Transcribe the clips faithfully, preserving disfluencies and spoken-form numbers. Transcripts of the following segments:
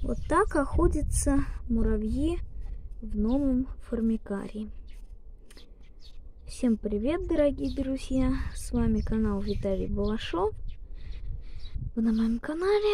Вот так охотятся муравьи в новом формикарии. Всем привет, дорогие друзья! С вами канал Виталий Балашов. Вы на моем канале.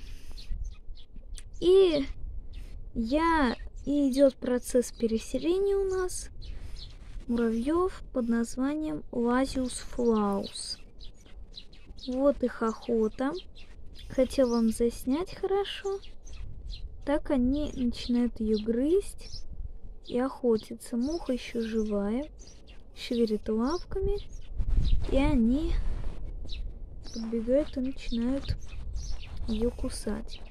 И я и идет процесс переселения у нас муравьев под названием Lasius flaus. Вот их охота. Хотел вам заснять хорошо. Так они начинают ее грызть и охотиться. Муха еще живая, шевелит лапками, и они подбегают и начинают ее кусать.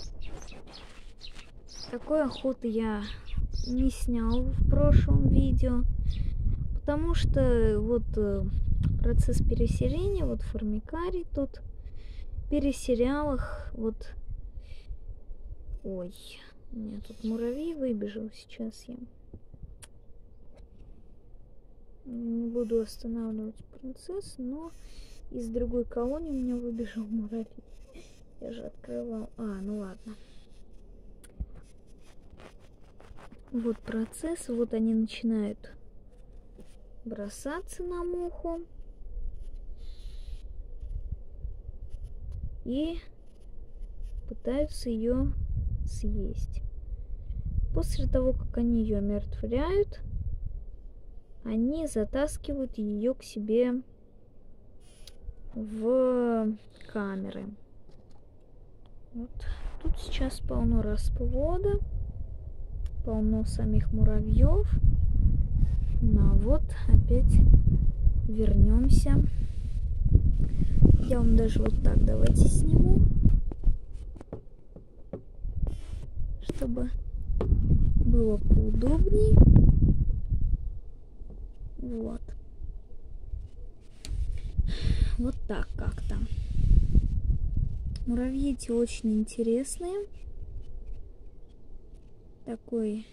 Такой охоты я не снял в прошлом видео, потому что вот процесс переселения, вот формикарий тут переселял их, вот. Ой, у меня тут муравей выбежал, сейчас я не буду останавливать процесс, но из другой колонии у меня выбежал муравей. Я же открывал. А, ну ладно. Вот процесс, вот они начинают бросаться на муху и пытаются ее съесть. После того, как они ее омертвляют, они затаскивают ее к себе в камеры. Вот. Тут сейчас полно расплода, полно самих муравьев. Ну а вот опять вернемся. Я вам даже вот так давайте сниму, чтобы было поудобней. Вот. Вот так как-то. Муравьи эти очень интересные. Такой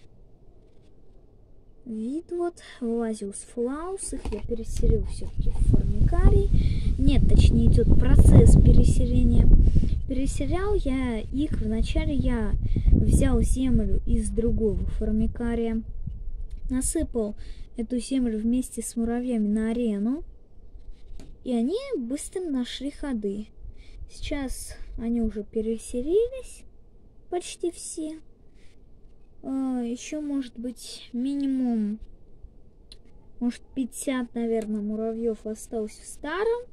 вид вот. Lasius flaus. Их я переселил все-таки в формикарий. Нет, точнее идет процесс переселения. Переселял я их вначале, я взял землю из другого формикария, насыпал эту землю вместе с муравьями на арену, и они быстро нашли ходы. Сейчас они уже переселились, почти все. Еще может быть минимум, может пятьдесят, наверное, муравьев осталось в старом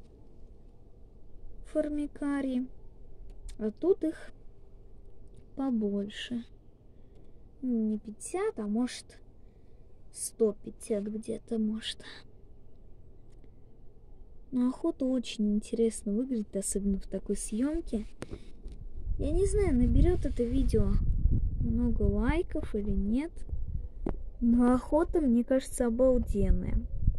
формикарии. А тут их побольше. Не пятьдесят, а может сто пятьдесят где-то, может. Но охота очень интересно выглядит, особенно в такой съемке. Я не знаю, наберет это видео много лайков или нет. Но охота, мне кажется, обалденная.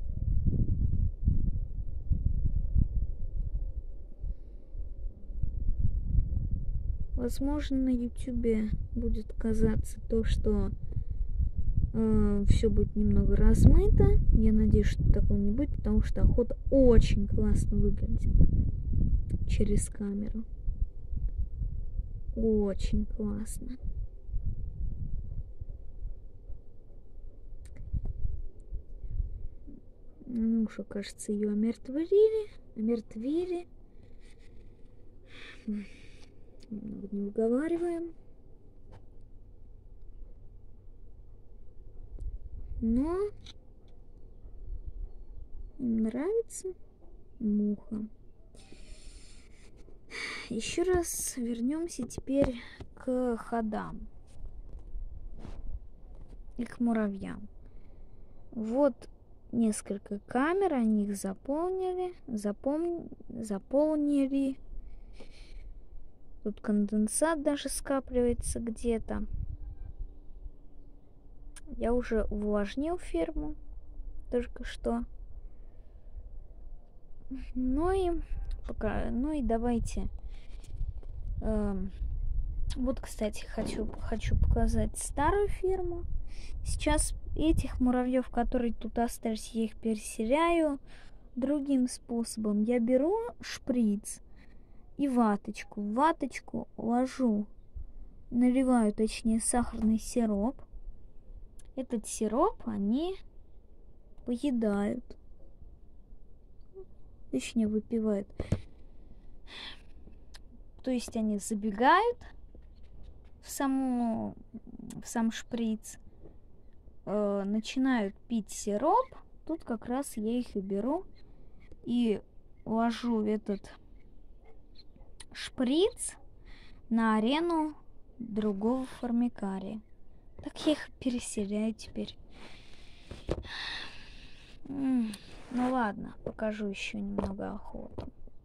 Возможно, на ютубе будет казаться то, что э, все будет немного размыто. Я надеюсь, что такого не будет, потому что охота очень классно выглядит через камеру. Очень классно. Ну что, кажется, ее омертвили. Омертвили. Немного не уговариваем. Но им нравится муха. Еще раз вернемся теперь к ходам и к муравьям. Вот несколько камер, они их заполнили, запом... заполнили. Тут конденсат даже скапливается где-то. Я уже увлажнил ферму только что. Ну и пока, ну и давайте. Э, вот, кстати, хочу хочу показать старую ферму. Сейчас этих муравьев, которые тут остались, я их переселяю другим способом. Я беру шприц и ваточку. В ваточку ложу наливаю, точнее, сахарный сироп. Этот сироп они поедают. Точнее, выпивают. То есть они забегают в, саму, в сам шприц, э, начинают пить сироп. Тут как раз я их и беру и ложу этот шприц на арену другого формикария. Так я их переселяю теперь. М-м, ну ладно, покажу еще немного охоту.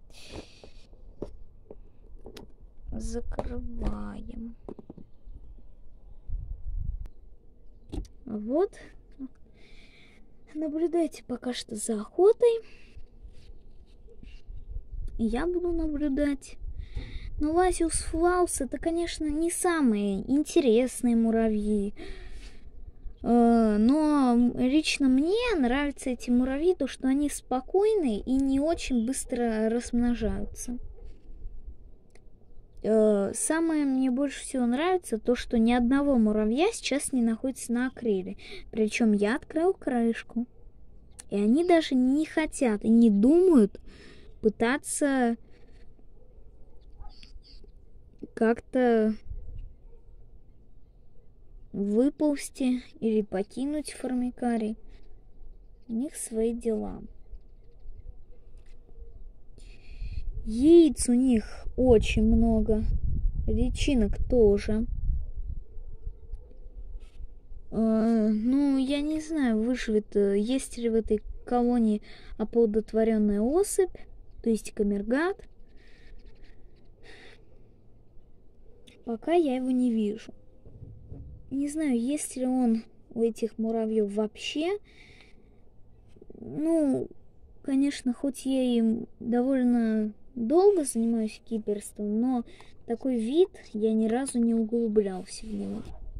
Закрываем. Вот. Наблюдайте пока что за охотой. Я буду наблюдать. Но Лазиус флаус это, конечно, не самые интересные муравьи. Но лично мне нравятся эти муравьи, то что они спокойные и не очень быстро размножаются. Самое мне больше всего нравится то, что ни одного муравья сейчас не находится на акриле. Причем я открыл крышку. И они даже не хотят и не думают пытаться как-то выползти или покинуть формикарий. У них свои дела. Яиц у них очень много. Личинок тоже. Э, ну, я не знаю, выживет, есть ли в этой колонии оплодотворенная особь, то есть камергат. Пока я его не вижу. Не знаю, есть ли он у этих муравьев вообще. Ну, конечно, хоть я им довольно долго занимаюсь киперством, но такой вид я ни разу не углублялся в него.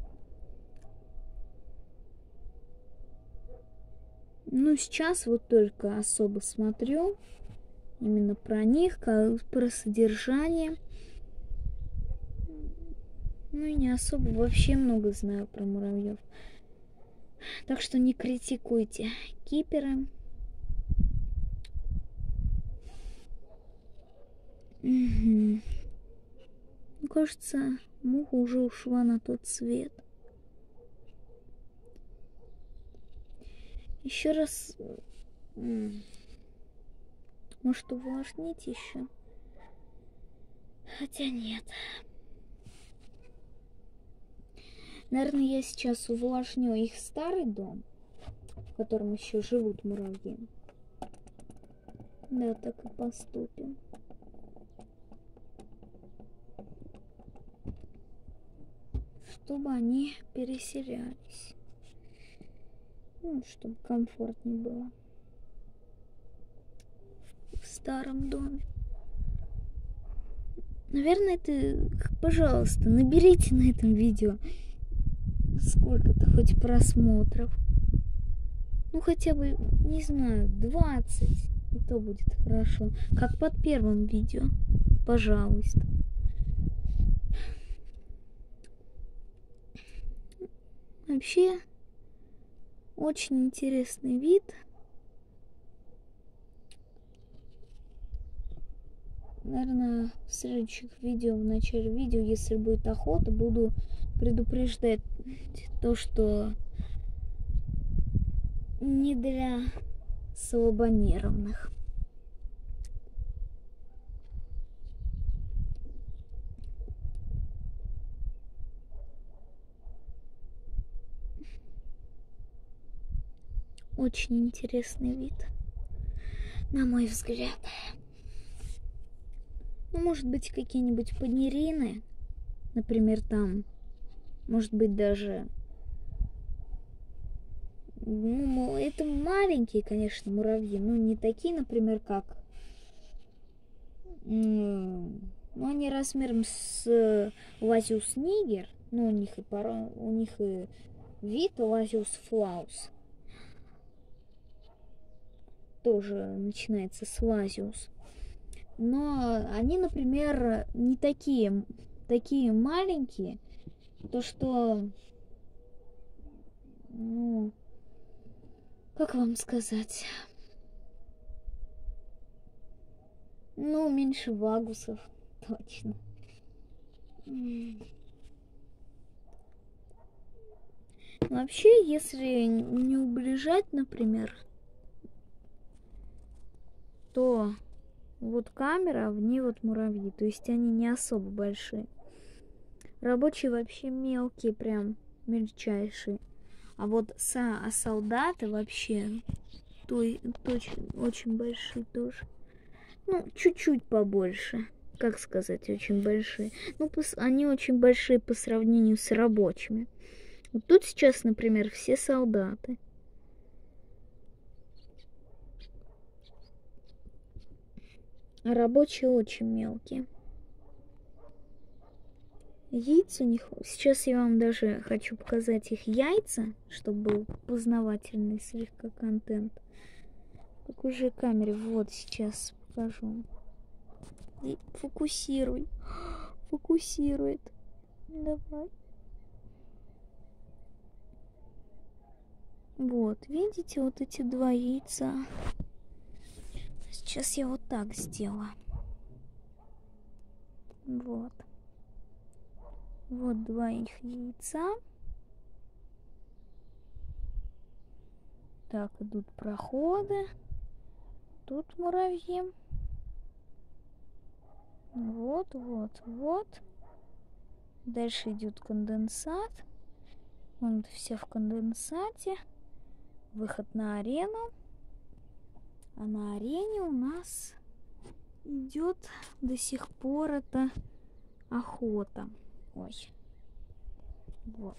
Ну, сейчас вот только особо смотрю именно про них, про содержание. Ну и не особо вообще много знаю про муравьев. Так что не критикуйте киперы. Угу. Ну, кажется, муха уже ушла на тот свет. Еще раз, может, увлажнить еще? Хотя нет. Наверное, я сейчас увлажню их старый дом, в котором еще живут муравьи. Да, так и поступим. Чтобы они переселялись. Ну, чтобы комфортнее было. В старом доме. Наверное, это, пожалуйста, наберите на этом видео сколько-то хоть просмотров. Ну, хотя бы, не знаю, двадцать. И то будет хорошо. Как под первым видео. Пожалуйста. Вообще, очень интересный вид. Наверное, в следующих видео, в начале видео, если будет охота, буду предупреждать то, что не для слабонервных. Очень интересный вид, на мой взгляд. Ну, может быть, какие-нибудь панерины, например, там, может быть, даже, ну, это маленькие, конечно, муравьи, но не такие, например, как, ну, они размером с Лазиус нигер, ну, у них и пара, у них и вид Лазиус флаус. Тоже начинается с Лазиус. Но они, например, не такие такие маленькие, то что, ну, как вам сказать, ну, меньше вагусов, точно. Вообще, если не уближать, например, то вот камера, в ней вот муравьи, то есть они не особо большие. Рабочие вообще мелкие, прям мельчайшие. А вот са, а солдаты вообще то, то, очень большие тоже. Ну, чуть-чуть побольше. Как сказать, очень большие. Ну, они очень большие по сравнению с рабочими. Вот тут сейчас, например, все солдаты. А рабочие очень мелкие. Яйца у них... Сейчас я вам даже хочу показать их яйца, чтобы был познавательный слегка контент. В какой же камере? Вот сейчас покажу. И фокусируй. Фокусирует. Давай. Вот, видите, вот эти два яйца. Сейчас я вот так сделаю. Вот. Вот два их яйца. Так, идут проходы. Тут муравьи. Вот, вот, вот. Дальше идет конденсат. Вон все в конденсате. Выход на арену. А на арене у нас идет до сих пор это охота. Ой. Вот.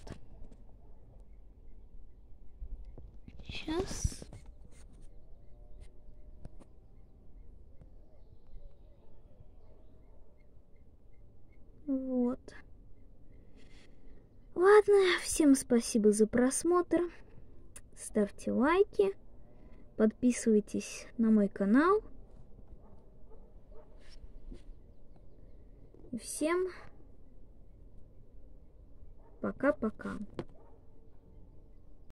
Сейчас. Вот. Ладно, всем спасибо за просмотр. Ставьте лайки. Подписывайтесь на мой канал. И всем пока-пока.